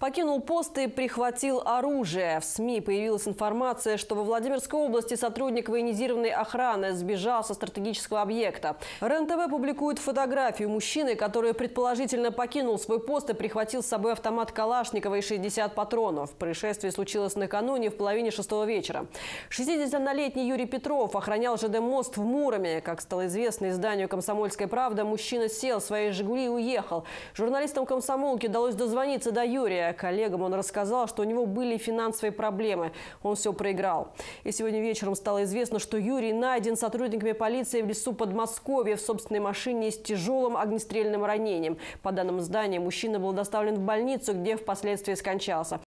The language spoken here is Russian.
Покинул пост и прихватил оружие. В СМИ появилась информация, что во Владимирской области сотрудник военизированной охраны сбежал со стратегического объекта. РЕН-ТВ публикует фотографию мужчины, который предположительно покинул свой пост и прихватил с собой автомат Калашникова и 60 патронов. Происшествие случилось накануне в половине 6 вечера. 61-летний Юрий Петров охранял ЖД-мост в Муроме. Как стало известно изданию «Комсомольская правда», мужчина сел в своей «Жигули» и уехал. Журналистам «Комсомолки» удалось дозвониться до Юрия. Коллегам он рассказал, что у него были финансовые проблемы. Он все проиграл. И сегодня вечером стало известно, что Юрий найден сотрудниками полиции в лесу Подмосковья в собственной машине с тяжелым огнестрельным ранением. По данным издания, мужчина был доставлен в больницу, где впоследствии скончался.